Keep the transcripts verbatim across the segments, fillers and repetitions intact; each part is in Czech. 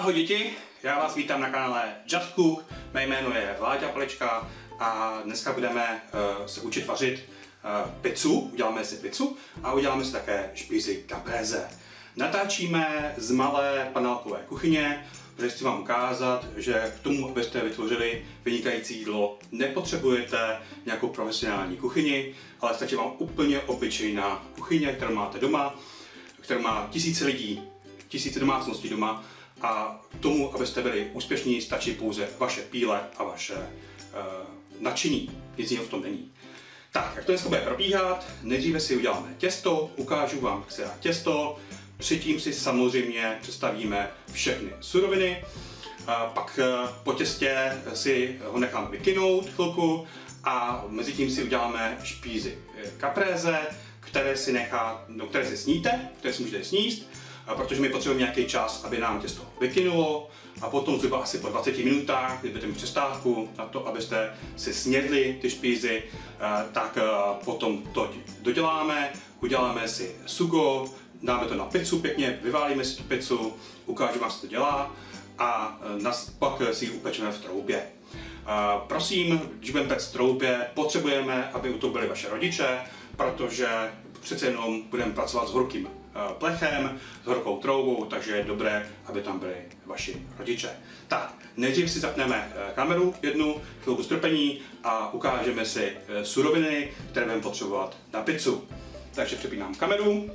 Ahoj děti, já vás vítám na kanále Just Cook, mé jméno je Vláďa Palička a dneska budeme uh, se učit vařit uh, pizzu, uděláme si pizzu a uděláme si také špízy caprese. Natáčíme z malé panelkové kuchyně, protože chci vám ukázat, že k tomu, abyste vytvořili vynikající jídlo, nepotřebujete nějakou profesionální kuchyni, ale stačí vám úplně obyčejná kuchyně, kterou máte doma, kterou má tisíce lidí, tisíce domácností doma. A k tomu, abyste byli úspěšní, stačí pouze vaše píle a vaše uh, nadšení. Nic jiného v tom není. Tak, jak to dneska bude probíhat, nejdříve si uděláme těsto, ukážu vám, jak se dá těsto, předtím si samozřejmě představíme všechny suroviny, a pak uh, po těstě si ho necháme vykynout chvilku a mezi tím si uděláme špízy caprese, které si nechá, no, které si sníte, které si můžete sníst, protože my potřebujeme nějaký čas, aby nám těsto vykynulo a potom zhruba asi po dvaceti minutách, kdy budete mít přestávku na to, abyste si snědli ty špízy, tak potom to doděláme, uděláme si sugo, dáme to na pizzu pěkně, vyválíme si tu pizzu, ukážu vám, jak se to dělá a pak si ji upečeme v troubě. Prosím, když budeme pect v troubě, potřebujeme, aby u toho byli vaše rodiče, protože přece jenom budeme pracovat s horkým plechem, s horkou troubou, takže je dobré, aby tam byli vaši rodiče. Tak, nejdřív si zapneme kameru jednu, chvilku strpení a ukážeme si suroviny, které budeme potřebovat na pizzu. Takže přepínám kameru.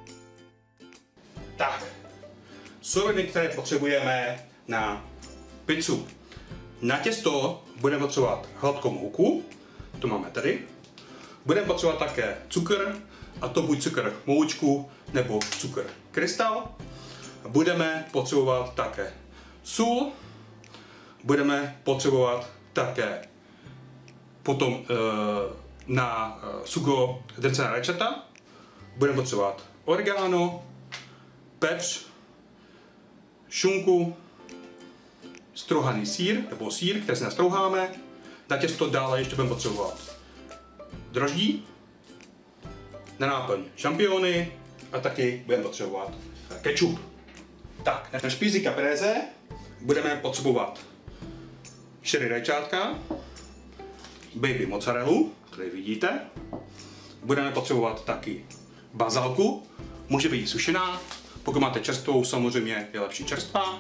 Tak, suroviny, které potřebujeme na pizzu. Na těsto budeme potřebovat hladkou mouku, to máme tady. Budeme potřebovat také cukr, a to buď cukr moučku nebo cukr krystal. Budeme potřebovat také sůl. Budeme potřebovat také potom e, na e, sugo drcená rajčata. Budeme potřebovat oregano, pepř, šunku, strouhaný sýr nebo sýr, který si nastrouháme. Na těsto dále ještě budeme potřebovat droždí, na náplň šampiony a taky budeme potřebovat kečup. Tak, na špízy caprese budeme potřebovat šery rajčátka, baby mozzarellu, který vidíte. Budeme potřebovat taky bazalku, může být sušená, pokud máte čerstvou, samozřejmě je lepší čerstvá.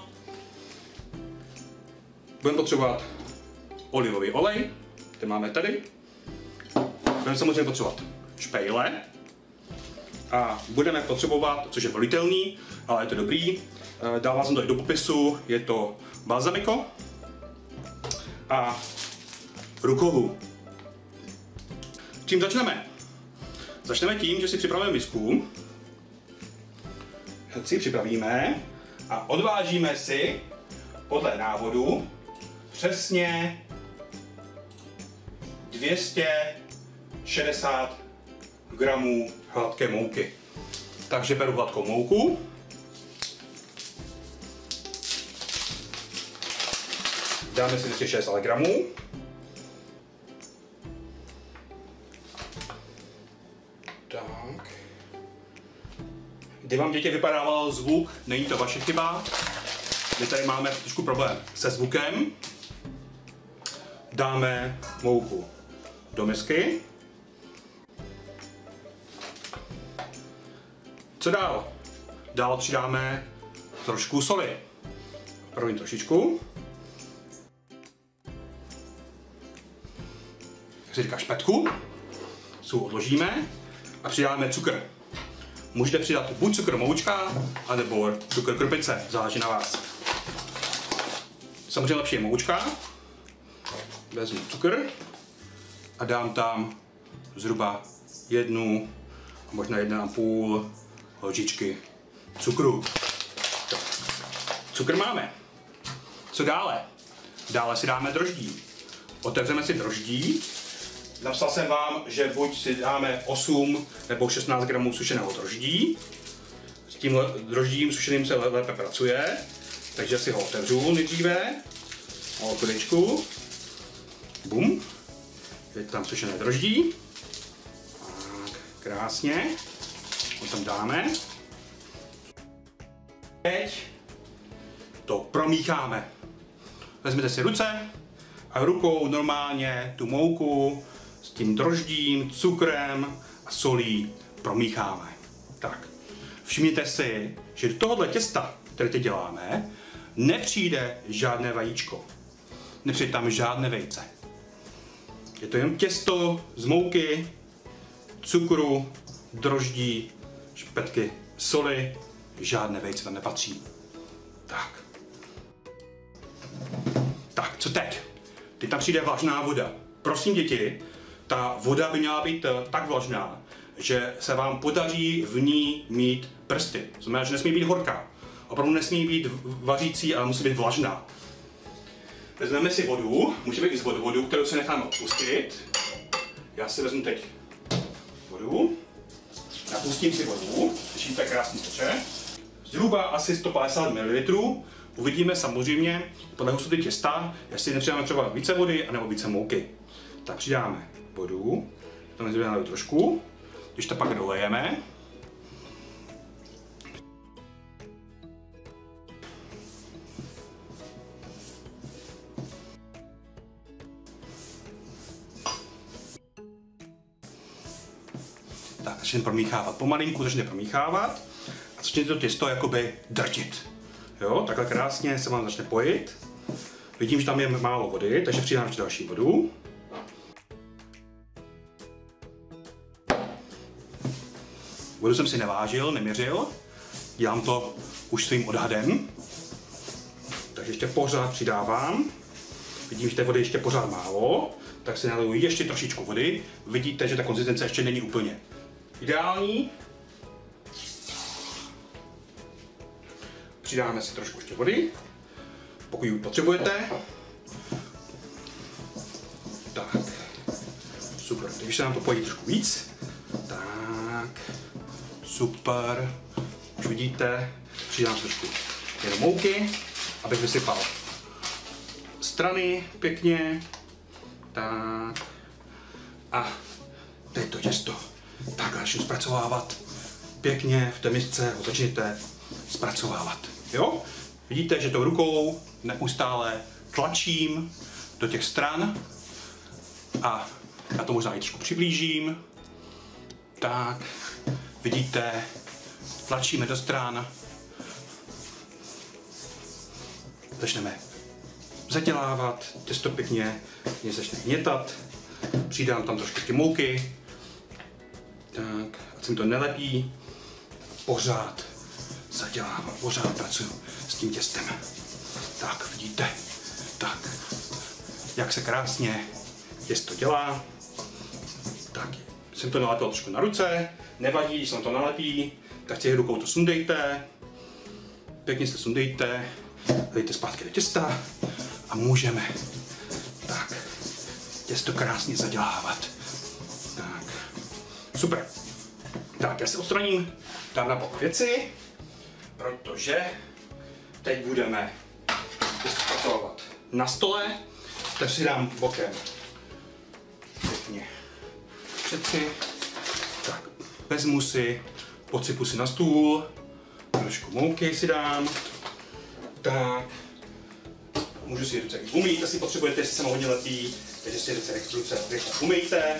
Budeme potřebovat olivový olej, který máme tady. Budeme samozřejmě potřebovat špejle. A budeme potřebovat, což je volitelný, ale je to dobrý, dával jsem to i do popisu, je to balsamico a rukovu. Čím začneme? Začneme tím, že si připravíme misku. Si připravíme a odvážíme si podle návodu přesně dvě stě šedesát gramů hladké mouky. Takže beru hladkou mouku. Dáme si dvě stě šedesát gramů. Tak. Kdy vám děti vypadával zvuk, není to vaše chyba. My tady máme trošku problém se zvukem. Dáme mouku do misky. Co dál? Dál přidáme trošku soli. První trošičku. Jak se říká špetku. Sůl odložíme a přidáme cukr. Můžete přidat buď cukr moučka, anebo cukr krpice, záleží na vás. Samozřejmě lepší je moučka. Vezmu cukr a dám tam zhruba jednu, možná jedna a půl lžičky cukru. Cukr máme. Co dále? Dále si dáme droždí. Otevřeme si droždí. Napsal jsem vám, že buď si dáme osm nebo šestnáct gramů sušeného droždí. S tím droždím sušeným se lépe pracuje, takže si ho otevřu nejdříve. O chviličku. Bum. Je tam sušené droždí. Tak, krásně. Ho tam dáme. Teď to promícháme. Vezměte si ruce a rukou normálně tu mouku s tím droždím, cukrem a solí promícháme. Tak, všimněte si, že do tohohle těsta, které teď děláme, nepřijde žádné vajíčko. Nepřijde tam žádné vejce. Je to jen těsto z mouky, cukru, droždí, špetky soli, žádné vejce tam nepatří. Tak. Tak, co teď? Teď tam přijde vlažná voda. Prosím děti, ta voda by měla být tak vlažná, že se vám podaří v ní mít prsty. To znamená, že nesmí být horká. Opravdu nesmí být vařící, ale musí být vlažná. Vezmeme si vodu, může být i z vodu, kterou si necháme odpustit. Já si vezmu teď vodu, napustím si vodu, slyšíte krásný teče. Zhruba asi sto padesát mililitrů. Uvidíme samozřejmě podle hustoty těsta, jestli nepřidáme třeba více vody anebo více mouky. Tak přidáme vodu, to nezvědáme trošku, když to pak dolejeme. Tak, začneme promíchávat. Pomalinku začneme promíchávat a začnete to těsto jakoby drtit. Jo, takhle krásně se vám začne pojit. Vidím, že tam je málo vody, takže přidám ještě další vodu. Vodu jsem si nevážil, neměřil. Dělám to už svým odhadem. Takže ještě pořád přidávám. Vidím, že té vody ještě pořád málo, tak si naliju ještě trošičku vody. Vidíte, že ta konzistence ještě není úplně ideální. Přidáme si trošku ještě vody, pokud ji potřebujete. Tak, super, když se nám to pojí trošku víc, tak, super, už vidíte, přidám trošku jenom mouky, abych vysypal strany pěkně, tak, a teď to těsto takhle začnu zpracovávat pěkně v té misce, ho začněte zpracovávat. Jo? Vidíte, že tou rukou neustále tlačím do těch stran a já to možná i trošku přiblížím. Tak, vidíte, tlačíme do stran. Začneme zadělávat, těsto pěkně mě začne hnětat. Přidám tam trošku ty mouky. Tak, ať se mi to nelepí. Pořád zadělávám, pořád pracuju s tím těstem. Tak, vidíte, tak, jak se krásně těsto dělá. Tak, jsem to nalepil trošku na ruce, nevadí, když se to nalepí, tak těch rukou to sundejte, pěkně se sundejte, dejte zpátky do těsta a můžeme tak těsto krásně zadělávat. Tak, super. Tak, já se odstraním tam na bok věci, protože teď budeme zpracovat na stole, takže si dám bokem pěkně přeci. Tak, vezmu si, posypu si na stůl, trošku mouky si dám, tak, můžu si ruce umýt, jestli potřebujete, jestli se mu hodně lepí, takže si ruce, ruce rychle umýjte.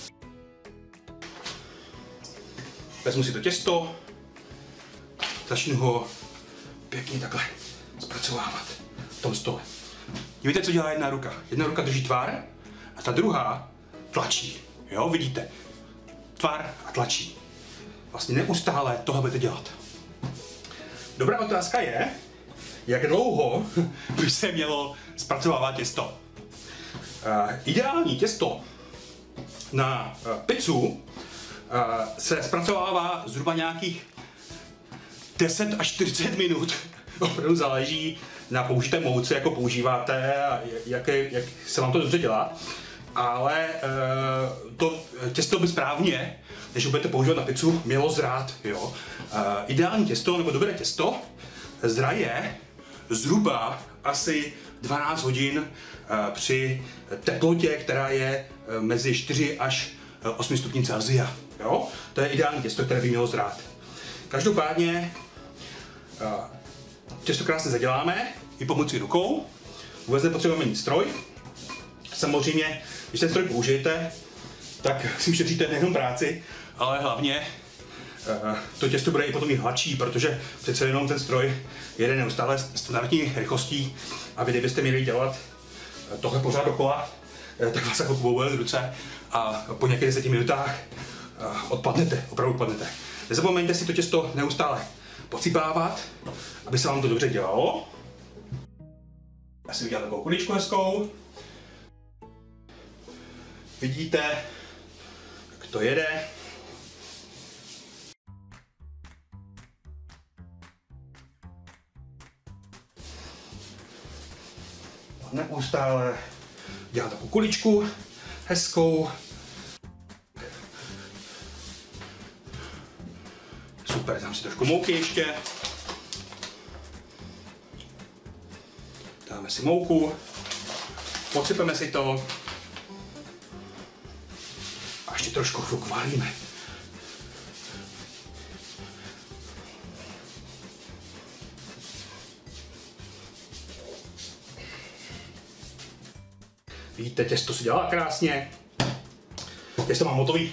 Vezmu si to těsto, začnu ho pěkně takhle zpracovávat v tom stole. Víte, co dělá jedna ruka? Jedna ruka drží tvar a ta druhá tlačí. Jo, vidíte? Tvar a tlačí. Vlastně neustále tohle budete dělat. Dobrá otázka je, jak dlouho by se mělo zpracovávat těsto. Uh, ideální těsto na uh, pizzu uh, se zpracovává zhruba nějakých deset až čtyřicet minut. Opravdu záleží na použité mouce, jako používáte a jak, jak se vám to dobře dělá. Ale uh, to těsto by správně, než ho budete používat na pizzu, mělo zrát. Jo? Uh, ideální těsto nebo dobré těsto zraje zhruba asi dvanáct hodin uh, při teplotě, která je uh, mezi čtyři až osm stupňů Celsia. Jo? To je ideální těsto, které by mělo zrát. Každopádně uh, těsto krásně zaděláme, i pomocí rukou. Vůbec nepotřebujeme mít stroj. Samozřejmě, když ten stroj použijete, tak si ušetříte nejenom práci, ale hlavně uh, to těsto bude i potom i hladší, protože přece jenom ten stroj jede neustále standardní rychlostí a vy kdybyste měli dělat tohle pořád dokola, tak vás jako bolí ruce a po nějakých deseti minutách uh, odpadnete, opravdu odpadnete. Nezapomeňte si to těsto neustále posypávat, aby se vám to dobře dělalo. Já si udělám takovou kuličku hezkou. Vidíte, jak to jede. A neustále dělám takovou kuličku hezkou. Super, dám si trošku mouky ještě. Dáme si mouku. Podsypeme si to. A ještě trošku chvilku válíme. Vidíte, těsto se dělá krásně. Těsto mám hotový.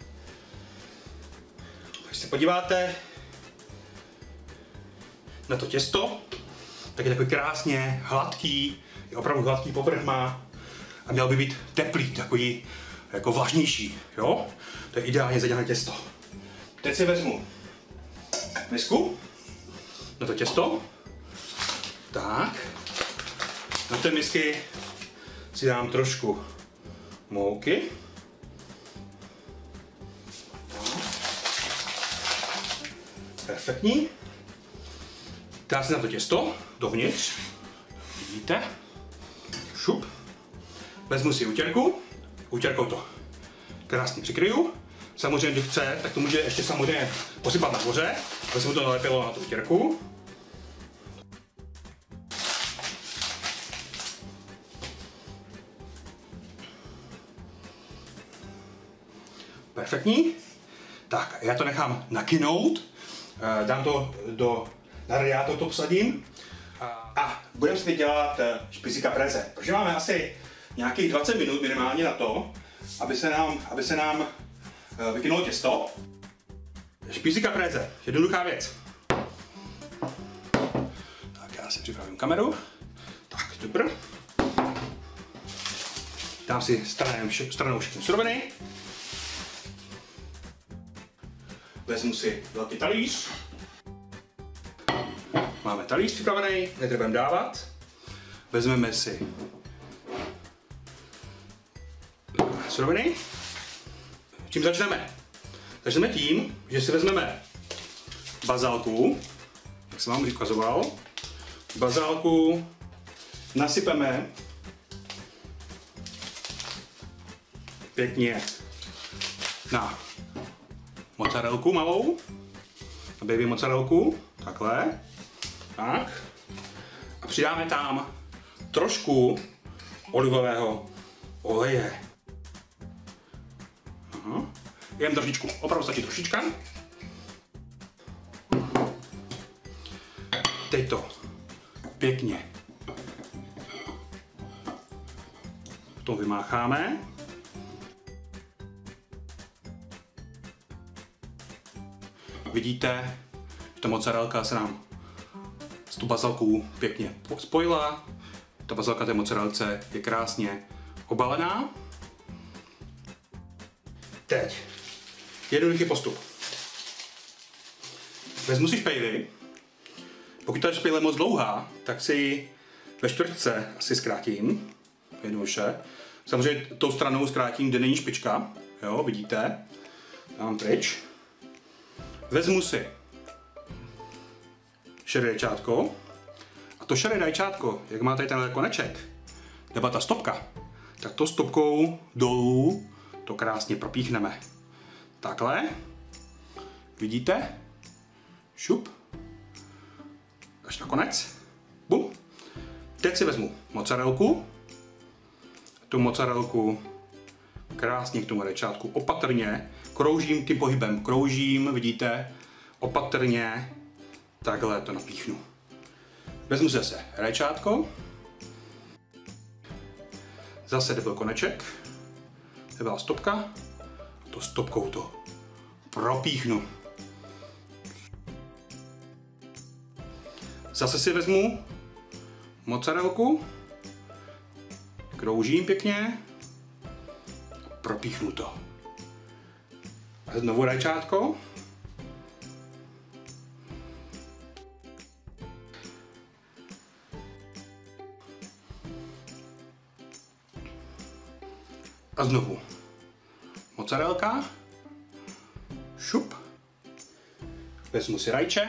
Když se podíváte na to těsto, tak je takový krásně hladký, je opravdu hladký povrch má a měl by být teplý, takový jako vlažnější, jo? To je ideálně zadělané těsto. Teď si vezmu misku na to těsto. Tak. Na té misky si dám trošku mouky. Perfektní. Dám si na to těsto dovnitř. Vidíte? Šup. Vezmu si utěrku. Utěrkou to krásně přikryju. Samozřejmě, když chce, tak to může ještě samozřejmě posypat nahoře. Vezmu to nalepilo na tu utěrku. Perfektní. Tak, já to nechám nakynout. Dám to do na radiátor, to vsadím. A budeme si teď dělat špici caprese. Protože máme asi nějakých dvacet minut minimálně na to, aby se nám, aby se nám vykynulo těsto. Špici caprese, jednoduchá věc. Tak já si připravím kameru. Tak, super. Dám si stranou, stranou všechny suroviny. Vezmu si velký talíř. Máme talíř připravený, netřebujeme dávat. Vezmeme si suroviny. Čím začneme? Začneme tím, že si vezmeme bazálku, jak jsem vám ukazoval. Bazálku nasypeme pěkně na mozzarelku malou, na baby mozzarelku, takhle, tak. A přidáme tam trošku olivového oleje. Aha. Jen trošičku, opravdu stačí trošička. Teď to pěkně to vymácháme. Vidíte, že ta mozzarelka se nám s tu bazalkou pěkně spojila. Ta bazalka té mozzarelce je krásně obalená. Teď jednoduchý postup. Vezmu si špejli. Pokud ta špejle je moc dlouhá, tak si ji ve čtvrtce asi zkrátím. Jednoduše. Samozřejmě tou stranou zkrátím, kde není špička. Jo, vidíte. Dám pryč. Vezmu si šedé rajčátko a to šedé rajčátko, jak má tady tenhle koneček, nebo ta stopka, tak to stopkou dolů to krásně propíchneme. Takhle. Vidíte? Šup. Až na konec. Bum. Teď si vezmu mozzarelku. Tu mozzarelku krásně k tomu rajčátku opatrně kroužím tím pohybem, kroužím, vidíte, opatrně, takhle to napíchnu. Vezmu zase rajčátko. Zase jde byl koneček. To byla stopka. A to stopkou to propíchnu. Zase si vezmu mozzarelku. Kroužím pěkně. Propíchnu to. A znovu rajčátko. A znovu mozzarelka. Šup. Vezmu si rajče.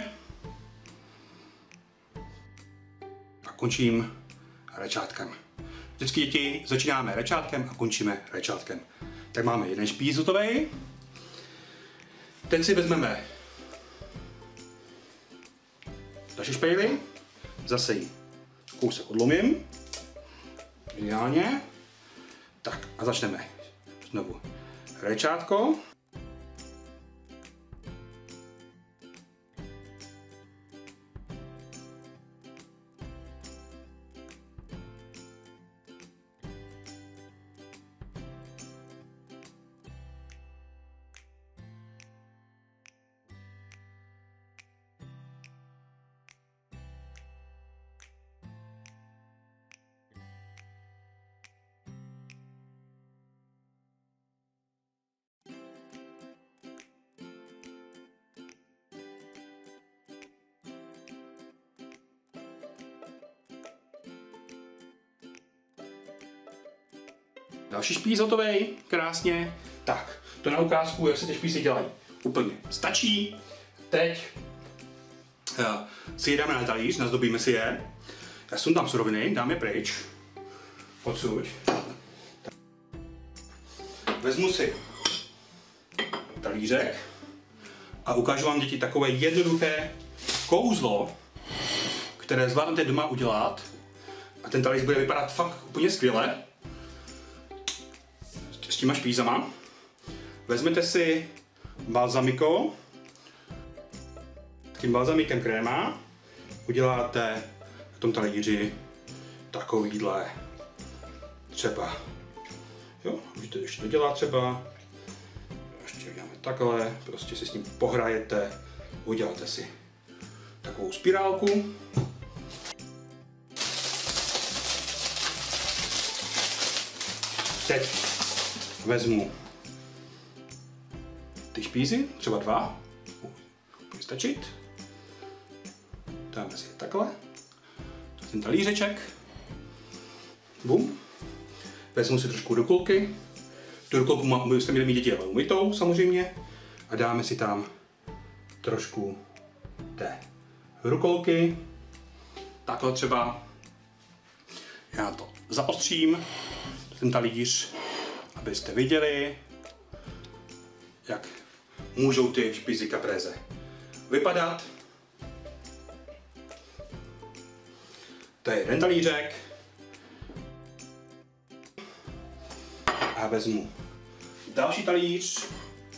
A končím rajčátkem. Vždycky děti začínáme rajčátkem a končíme rajčátkem. Tak máme jeden špíz hotový. Teď si vezmeme naši špejli. Zase ji kousek odlomím. Ideálně. Tak a začneme znovu rajčátko. Další špíz hotový, krásně. Tak, to na ukázku, jak se ty špízy dělají. Úplně stačí. Teď uh, si je dáme na talíř, nazdobíme si je. Já sundám suroviny, dám je pryč. Odsud. Vezmu si talířek a ukážu vám, děti, takové jednoduché kouzlo, které zvládnete doma udělat. A ten talíř bude vypadat fakt úplně skvěle. S těma špízama. Vezmete si balzamiko. S tím balzamikem kréma uděláte v tom talíři takovýhle třeba. Jo, můžete ještě dodělat třeba. Ještě uděláme takhle, prostě si s tím pohrajete, uděláte si takovou spirálku. Teď vezmu ty špízy, třeba dva, bude stačit. Dáme si je takhle, ten talířeček, bum. Vezmu si trošku rukolky, tu rukolku byste měli mít děti umytou samozřejmě a dáme si tam trošku té rukolky, takhle třeba. Já to zaostřím, ten talíř, abyste viděli, jak můžou ty špízy caprese vypadat. To je jeden talířek. A vezmu další talíř.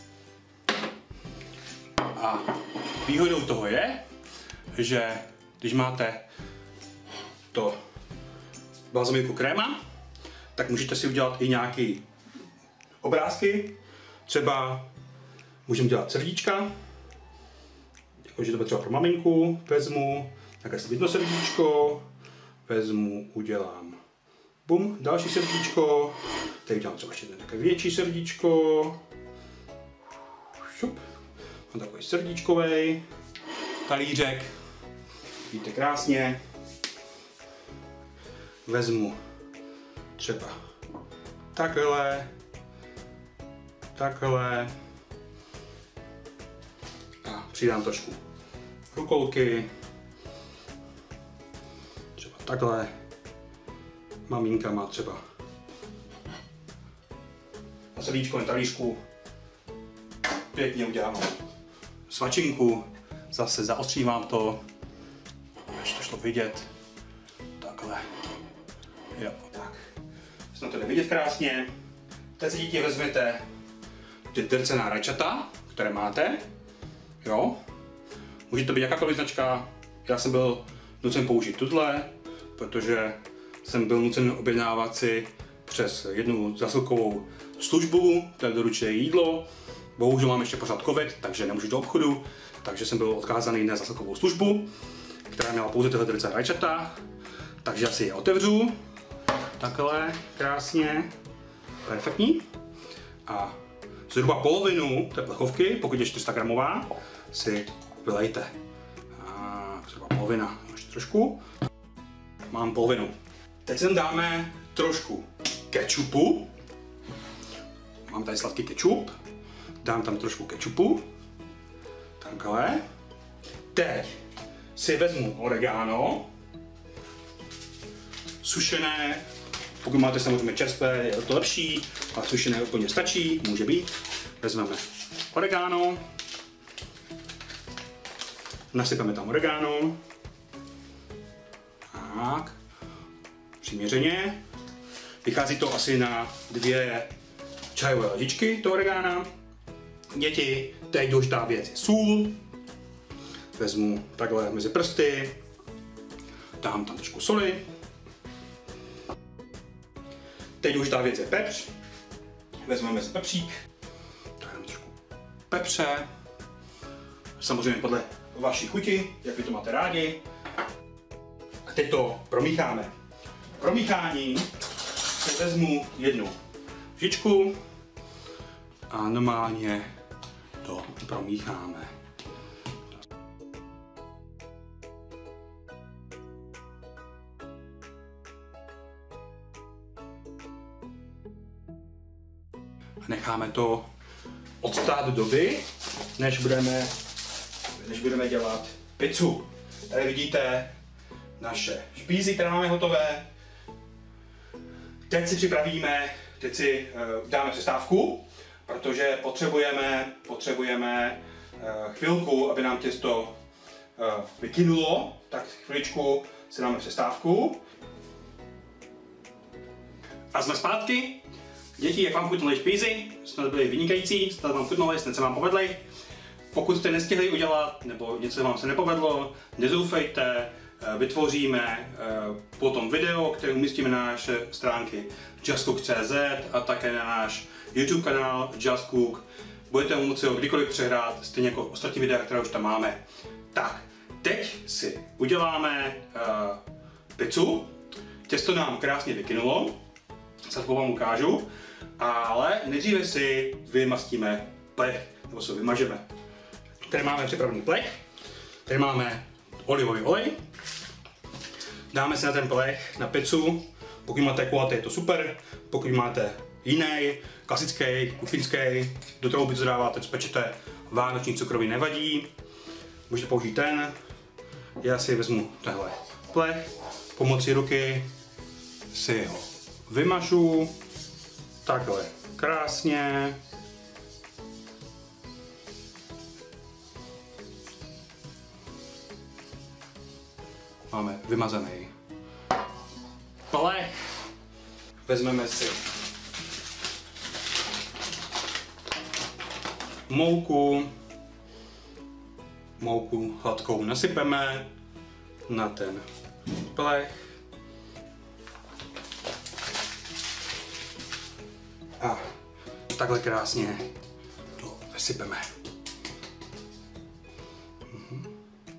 A výhodou toho je, že když máte to balzamiku kréma, tak můžete si udělat i nějaké obrázky. Třeba můžeme dělat srdíčka, jakože to bude třeba pro maminku. Vezmu takhle jedno srdíčko, vezmu, udělám bum, další srdíčko, tady udělám třeba ještě takové větší srdíčko. Šup. Mám takový srdíčkový talířek, vidíte krásně. Vezmu třeba takhle, takhle a přidám trošku rukolky, třeba takhle. Maminka má třeba na srdíčkovém talířku, pěkně udělám svačinku, zase zaostřím vám to, ještě to šlo vidět, takhle, jo, tak. Snad to jde vidět krásně. Teď si dítě vezmete ty drcená rajčata, které máte, jo. Může to být jakákoliv značka, já jsem byl nucen použít tuhle, protože jsem byl nucen objednávat si přes jednu zásilkovou službu, která doručuje jídlo. Bohužel mám ještě pořád covid, takže nemůžu do obchodu, takže jsem byl odkázaný na zásilkovou službu, která měla pouze tyhle velice rajčata, takže já si je otevřu. Takhle, krásně, perfektní. A zhruba polovinu té plechovky, pokud je čtyři sta gramová, si vylejte. A zhruba polovina, ještě trošku. Mám polovinu. Teď sem dáme trošku kečupu. Mám tady sladký kečup. Dám tam trošku kečupu. Takhle. Teď si vezmu oregano. Sušené. Pokud máte samozřejmě čerstvé, je to lepší, ale sušené úplně stačí, může být. Vezmeme oregano. Nasypeme tam oregano. Tak. Přiměřeně. Vychází to asi na dvě čajové lžičky toho oregana. Děti, teď důležitá věc je sůl. Vezmu takhle mezi prsty. Dám tam trošku soli. Teď důležitá věc je pepř. Vezmeme si pepřík. Dám trošku pepře. Samozřejmě podle vaší chuti, jak vy to máte rádi. A teď to promícháme. Promíchání si vezmu jednu lžičku a normálně to promícháme. Necháme to odstát do doby, než budeme, než budeme dělat pizzu. Tady vidíte naše špízy, které máme hotové. Teď si připravíme, teď si uh, dáme přestávku, protože potřebujeme, potřebujeme uh, chvilku, aby nám těsto uh, vykynulo, tak chviličku si dáme přestávku. A jsme zpátky. Děti, jak vám chutnaly špízy, snad byly vynikající, snad vám chutnaly, snad se vám povedly. Pokud jste nestihli udělat, nebo něco vám se nepovedlo, nezoufejte, vytvoříme potom video, které umístíme na naše stránky just cook tečka cé zet a také na náš YouTube kanál Just Cook. Budete moci ho kdykoliv přehrát, stejně jako ostatní videa, které už tam máme. Tak, teď si uděláme uh, pizzu. Těsto nám krásně vykynulo, se vám ukážu, ale nejdříve si vymastíme plech, nebo se vymažeme. Tady máme připravený plech, tady máme olivový olej. Dáme si na ten plech, na pizzu. Pokud máte kulatý, je to super. Pokud máte jiný, klasický, kuchyňský, do toho pizzu dáváte, co pečete, vánoční cukroví nevadí. Můžete použít ten. Já si vezmu tenhle plech, pomocí ruky si ho vymažu. Takhle krásně. Máme vymazaný plech. Vezmeme si mouku. Mouku hladkou nasypeme na ten plech. A takhle krásně to vysypeme. Mhm.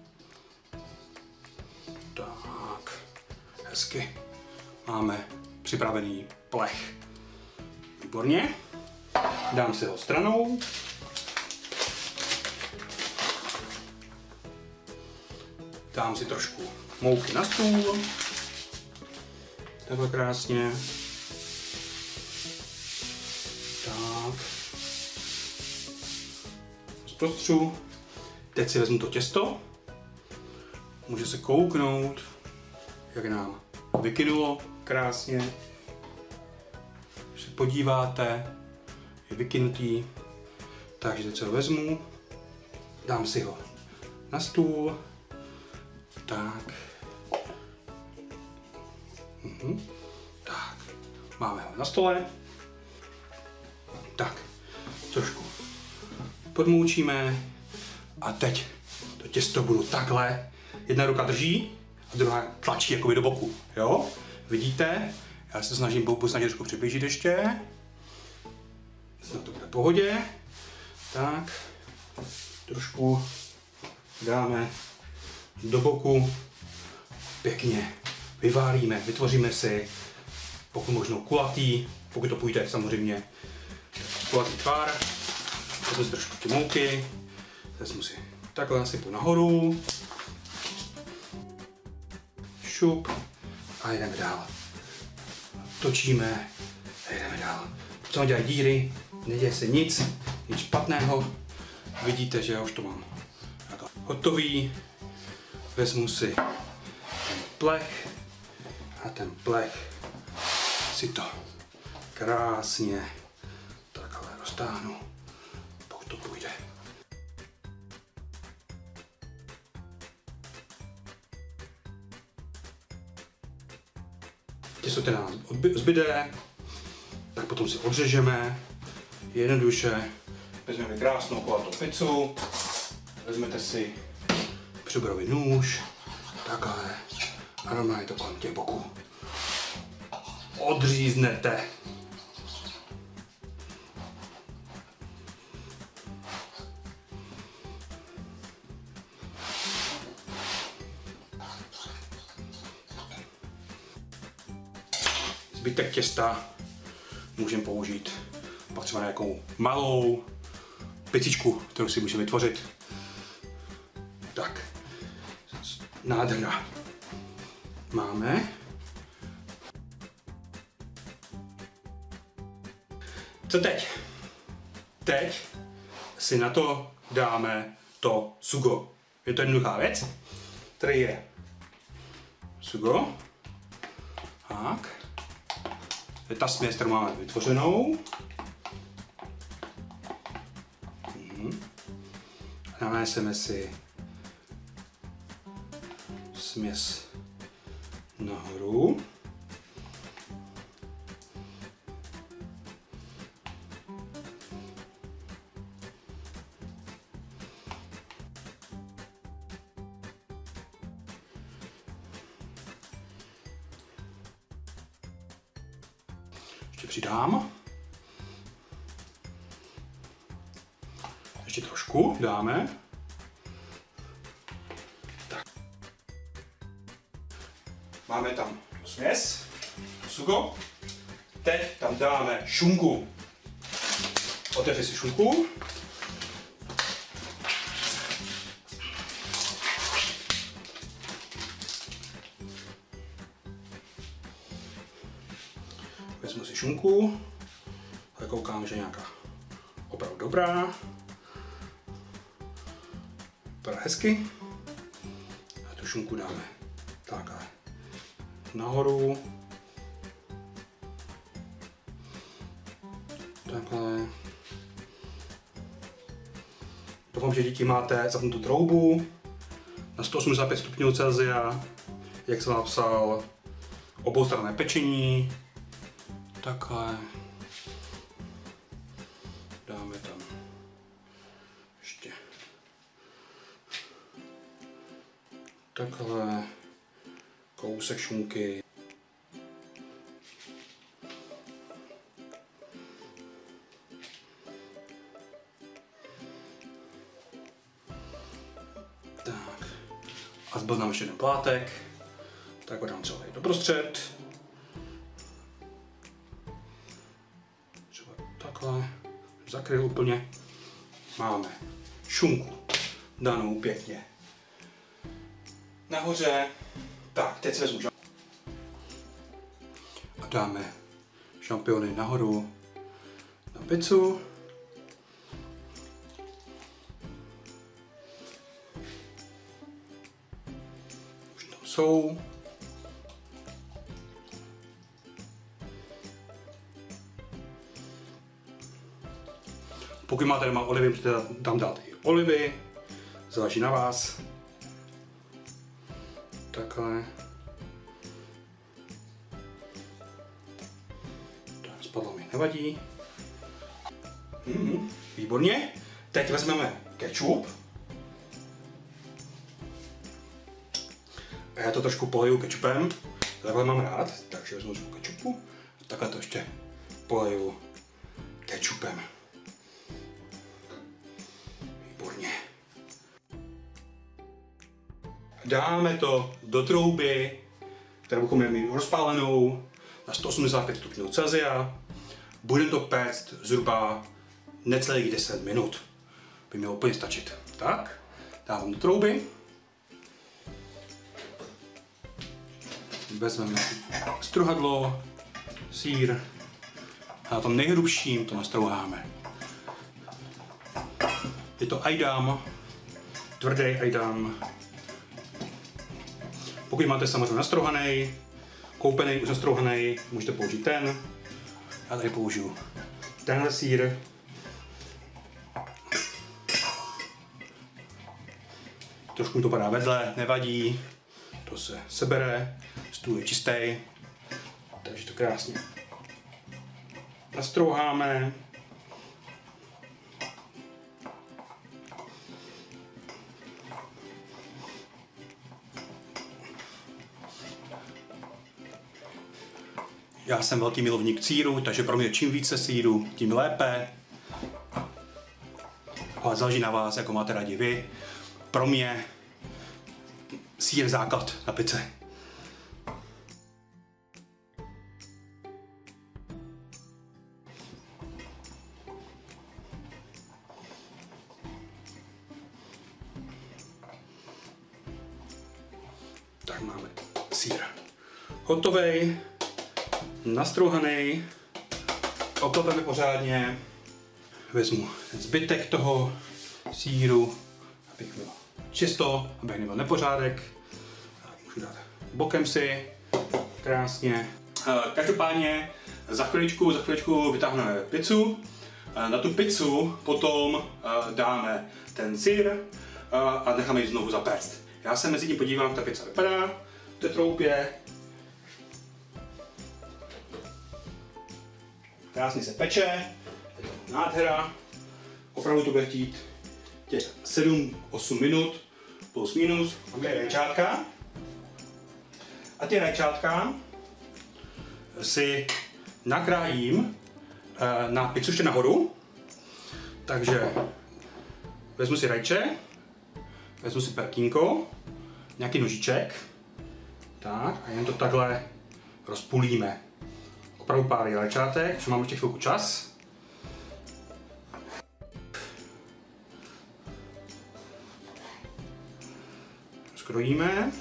Tak, hezky. Máme připravený plech. Výborně. Dám si ho stranou. Dám si trošku mouky na stůl. Takhle krásně. Tak. Zprostřu. Teď si vezmu to těsto. Může se kouknout, jak nám vykynulo krásně. Když se podíváte, je vykynutý. Takže teď se ho vezmu. Dám si ho na stůl. Tak. Mhm. Tak. Máme ho na stole. Tak. Trošku podmoučíme. A teď to těsto budu takhle. Jedna ruka drží a druhá tlačí jakoby do boku, jo? Vidíte? Já se snažím pokusnat trošku přiblížit ještě. Snad to bude v pohodě. Tak, trošku dáme do boku, pěkně vyválíme, vytvoříme si pokud možno kulatý, pokud to půjde samozřejmě, kulatý tvar. Vezmu si trošku ty mouky, vezmu si takhle nasypu nahoru, šup a jdeme dál. Točíme a jdeme dál. Co mám dělat díry, neděje se nic, nic špatného. Vidíte, že já už to mám hotový. Vezmu si ten plech a ten plech si to krásně takhle roztáhnu, pokud to půjde. Těsto teda nás zbyde, tak potom si odřežeme jednoduše. Vezmeme krásnou kulatou pizzu, vezmete si přeborový nůž, takhle, a normálně to kolem těch boků odříznete. Zbytek těsta můžeme použít pak třeba nějakou malou picičku, kterou si můžeme vytvořit. Tak, nádherná. Máme. Co teď? Teď si na to dáme to sugo. Je to jednoduchá věc. Tady je sugo. Tak. To je ta směs, kterou máme vytvořenou. Mhm. Naneseme si směs nahoru. Ještě přidám. Ještě trošku dáme. Tak. Máme tam směs, sugo. Teď tam dáme šunku. Otevři si šunku. Vezmu si šunku, ale koukám, že nějaká opravdu dobrá. Vypadá hezky. A tu šunku dáme takhle nahoru. Takhle. Doufám, že děti máte zapnutou troubu na sto osmdesát pět stupňů Celsia, jak jsem napsal, oboustranné pečení. Takhle. Dáme tam ještě takhle kousek šunky. Tak. A zbyl nám ještě jeden plátek. Tak ho dám celý doprostřed. Třeba takhle. Zakryl úplně. Máme šunku danou pěkně nahoře. Tak, teď si vezmu a dáme šampiony nahoru na pizzu. Už tam jsou. Pokud máte doma olivy, můžete tam dát i olivy. Záleží na vás. Takhle. Tak spadlo mi, nevadí. Mm-hmm. Výborně. Teď vezmeme kečup. A já to trošku poleju kečupem, takhle mám rád, takže vezmu trošku kečupu a takhle to ještě poleju kečupem. Výborně. Dáme to do trouby, kterou budeme mít rozpálenou na sto osmdesát pět stupňů Celsia. Budeme to péct zhruba necelých deset minut. By mělo úplně stačit. Tak, dávám do trouby. Vezmeme struhadlo, sýr a na tom nejhrubším to nastrouháme. Je to Edam, tvrdý Edam. Pokud máte samozřejmě nastrouhaný, koupený už nastrouhaný, můžete použít ten. Já tady použiju tenhle sýr. Trošku mi to padá vedle, nevadí. To se sebere, stůl je čistý. Takže to krásně nastrouháme. Já jsem velký milovník sýru, takže pro mě čím více sýru, tím lépe. Ale záleží na vás, jako máte rádi vy. Pro mě sýr základ na pice. Tak máme sýr hotovej, nastrouhaný, oklepeme pořádně. Vezmu zbytek toho sýru, abych byl čisto, abych nebyl nepořádek. Můžu dát bokem si, krásně. Každopádně za chviličku, za chviličku vytáhneme pizzu. Na tu pizzu potom dáme ten sýr a necháme ji znovu zapéct. Já se mezi tím podívám, jak ta pizza vypadá v té troubě. Krásně se peče, je to nádhera. Opravdu to bude chtít těch sedm osm minut plus minus. Máme rajčátka. A ty rajčátka si nakrájím na pizzu ještě nahoru. Takže vezmu si rajče, vezmu si perkínko, nějaký nožiček. Tak a jen to takhle rozpůlíme. Opravdu pár rajčátek, že mám ještě chvilku čas. Skrojíme.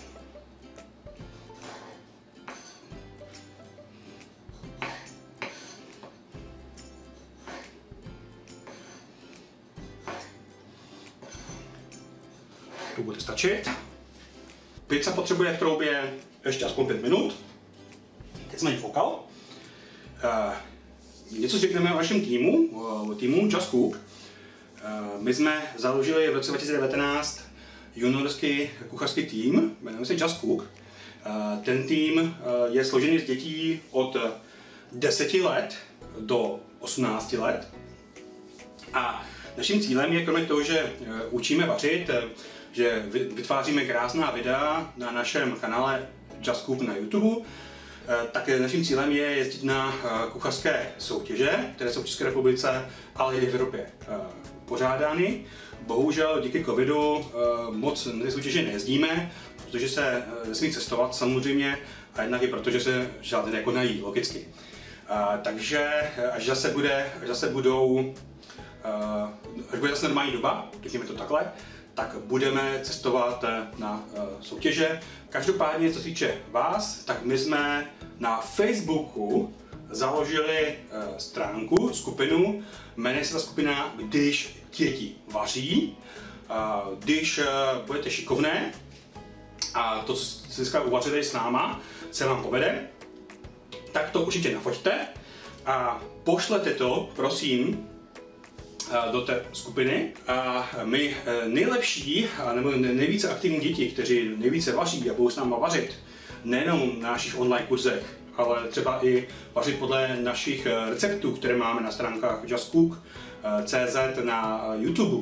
To bude stačit. Pizza potřebuje v troubě ještě aspoň pět minut. Teď jsme ji foukal. Uh, něco si řekneme o našem týmu, o týmu Just Cook. Uh, my jsme založili v roce dva tisíce devatenáct juniorský kuchařský tým, jmenuje se Just Cook. Uh, ten tým uh, je složený z dětí od deseti let do osmnácti let. A naším cílem je kromě toho, že uh, učíme vařit, uh, že vytváříme krásná videa na našem kanále Just Cook na YouTube, tak naším cílem je jezdit na kuchařské soutěže, které jsou v České republice, ale i v Evropě pořádány. Bohužel díky covidu moc na ty soutěže nejezdíme, protože se nesmí cestovat samozřejmě, a jednak i proto, že se žádné nekonají, logicky. Takže až zase, bude, až zase budou, až bude zase normální doba, řekněme to takhle, tak budeme cestovat na uh, soutěže. Každopádně, co se týče vás, tak my jsme na Facebooku založili uh, stránku, skupinu, jmenuje se ta skupina Když děti vaří. Uh, když uh, budete šikovné a to, co si dneska uvařili s náma, se vám povede, tak to určitě nafoťte a pošlete to, prosím, do té skupiny. A my nejlepší, nebo nejvíce aktivní děti, kteří nejvíce vaří a budou s náma vařit, nejenom na našich online kurzech, ale třeba i vařit podle našich receptů, které máme na stránkách just cook tečka cé zet na YouTube,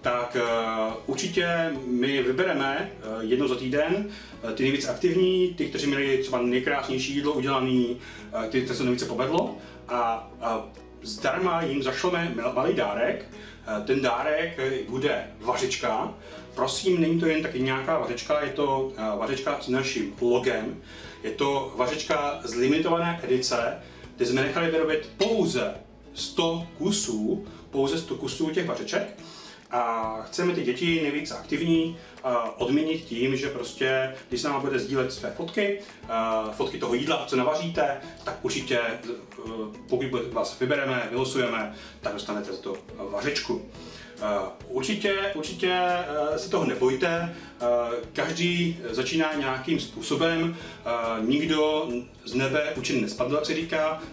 tak uh, určitě my vybereme uh, jednou za týden uh, ty nejvíc aktivní, ty, kteří měli třeba nejkrásnější jídlo udělané, uh, ty, kteří se nejvíce povedlo a uh, zdarma jim zašleme malý dárek. Uh, ten dárek bude vařečka. Prosím, není to jen taky nějaká vařečka, je to uh, vařečka s naším logem. Je to vařečka z limitované edice, kde jsme nechali vyrobit pouze sto kusů, pouze sto kusů těch vařeček. A chceme ty děti nejvíc aktivní uh, odměnit tím, že prostě, když s námi budete sdílet své fotky, uh, fotky toho jídla, co navaříte, tak určitě, uh, pokud vás vybereme, vylosujeme, tak dostanete za to vařečku. Uh, určitě, určitě uh, se toho nebojte, uh, každý začíná nějakým způsobem, uh, nikdo z nebe učený nespadl, jak se říká.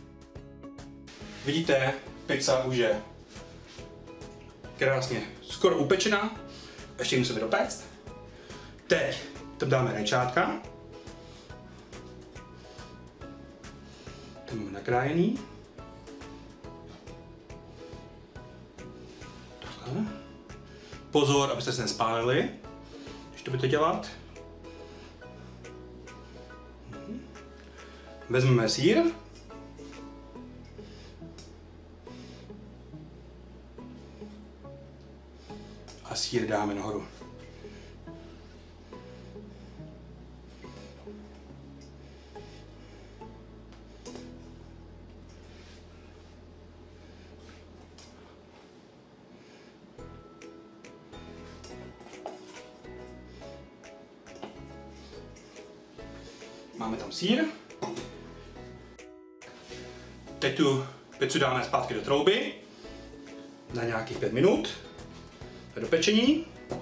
Vidíte, pizza už je krásně skoro upečená, ještě musíme dopéct. Teď tam dáme rajčátka. To máme nakrájený. Takhle. Pozor, abyste se nespálili, když to budete dělat. Vezmeme sýr. A sýr dáme nahoru. Máme tam sýr. Teď tu pizzu dáme zpátky do trouby na nějakých pět minut. Do pečení.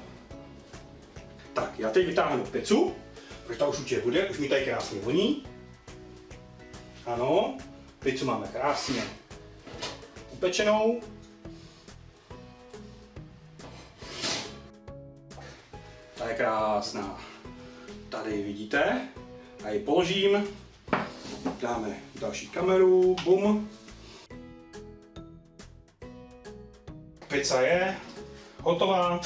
Tak, já teď vytáhnu pizzu, protože ta už určitě bude, už mi tady krásně voní. Ano, pizzu máme krásně upečenou. Ta je krásná. Tady vidíte, a ji položím, dáme další kameru, bum. Pizza je hotová.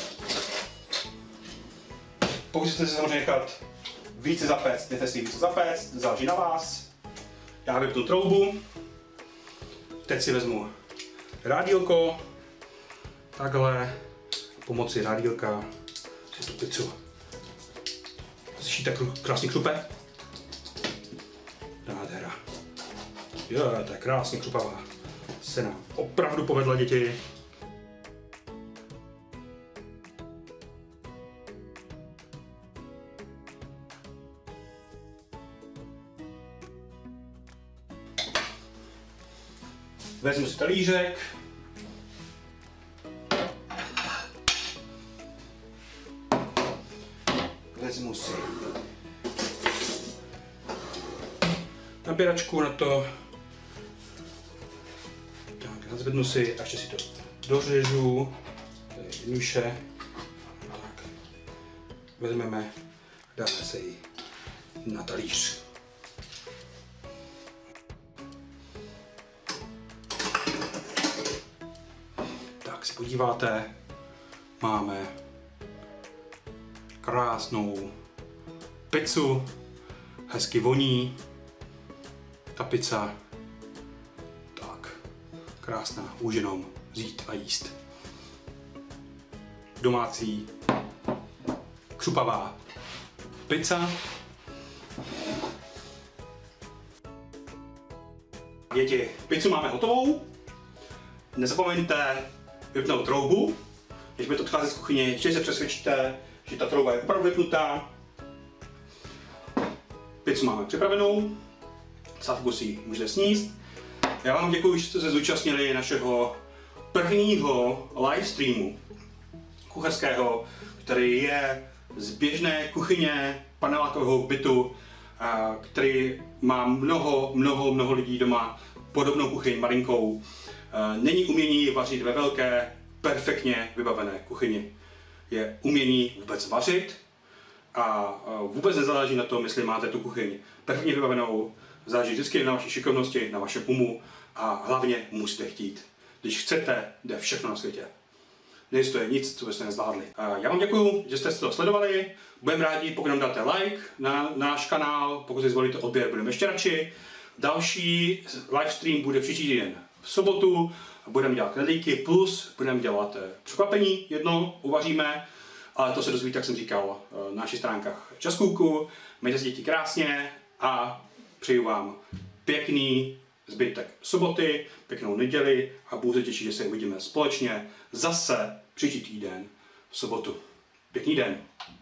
Pokud chcete si samozřejmě nechat více zapéct, jdete si více zapéct, záleží na vás. Já vypnu troubu. Teď si vezmu rádílko. Takhle. Pomocí rádílka si tu pizzu. Slyšíte krásný krupe? Nádhera. Jo, to je krásně krupavá. Se nám opravdu povedla, děti. Vezmu si talířek. Vezmu si nabíračku na to. Tak, nazvednu si a ještě si to dořežu. To je jednoduše. Tak. Vezmeme, dáme se ji na talíř. Jak se podíváte, máme krásnou pizzu, hezky voní, ta pizza, tak, krásná, už jenom vzít a jíst. Domácí, křupavá pizza. Děti, pizzu máme hotovou, nezapomeňte vypnout troubu, když budete odcházet z kuchyně, ještě se přesvědčíte, že ta trouba je opravdu vypnutá. Pizzu máme připravenou, sávku si můžete sníst. Já vám děkuji, že jste se zúčastnili našeho prvního livestreamu kuchařského, který je z běžné kuchyně panelákového bytu, který má mnoho, mnoho, mnoho lidí doma podobnou kuchyň malinkou. Není umění vařit ve velké, perfektně vybavené kuchyni. Je umění vůbec vařit a vůbec nezáleží na tom, jestli máte tu kuchyň perfektně vybavenou, záleží vždycky na vaší šikovnosti, na vašem umu a hlavně musíte chtít. Když chcete, jde všechno na světě. neexistuje nic, co byste nezvládli. Já vám děkuju, že jste to sledovali. Budeme rádi, pokud nám dáte like na, na náš kanál, pokud si zvolíte odběr, budeme ještě radši. Další livestream bude příští týden v sobotu. Budeme dělat knedlíky plus budeme dělat překvapení jedno, uvaříme. Ale to se dozvíte, jak jsem říkal, na našich stránkách Just Cooku. Mějte se děti krásně a přeju vám pěkný zbytek soboty, pěknou neděli a budu se těšit, že se uvidíme společně zase příští týden v sobotu. Pěkný den.